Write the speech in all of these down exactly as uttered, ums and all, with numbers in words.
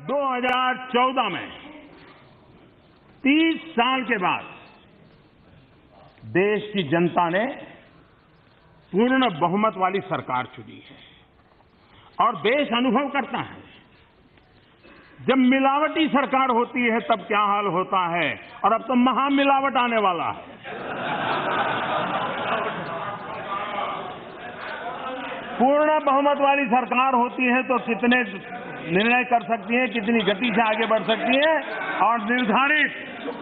दो हज़ार चौदह में तीस साल के बाद देश की जनता ने पूर्ण बहुमत वाली सरकार चुनी है और देश अनुभव करता है जब मिलावटी सरकार होती है तब क्या हाल होता है, और अब तो महामिलावट आने वाला है। पूर्ण बहुमत वाली सरकार होती है तो कितने निर्णय कर सकती है, कितनी गति से आगे बढ़ सकती है, और निर्धारित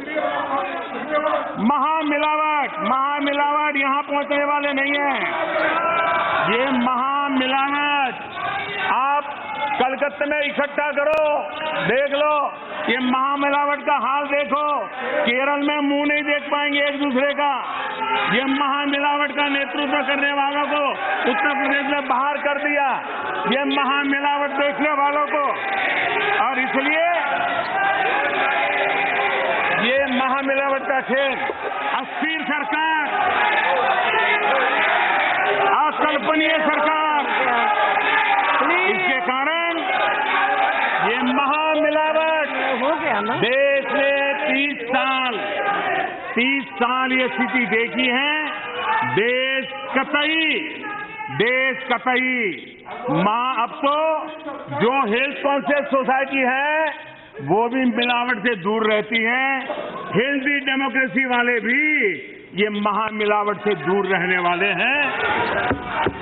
महामिलावट महामिलावट यहां पहुंचने वाले नहीं है। ये महामिलावट आप कलकत्ते में इकट्ठा करो, देख लो, ये महामिलावट का हाल देखो। केरल में मुंह नहीं देख पाएंगे एक दूसरे का। ये महामिलावट का नेतृत्व करने वालों को उत्तर प्रदेश में बाहर कर दिया, ये महामिलावट देखने वालों को। और इसलिए ये महामिलावट का खेल, अस्थिर सरकार, अकल्पनीय सरकार, इसके कारण ये महामिलावट हो गया ना। देश ने तीस साल तीस साल ये स्थिति देखी है। देश कतई देश कतई मां अब तो जो हेल्थ कॉन्शियस सोसाइटी है वो भी मिलावट से दूर रहती है। हेल्दी डेमोक्रेसी वाले भी ये महामिलावट से दूर रहने वाले हैं।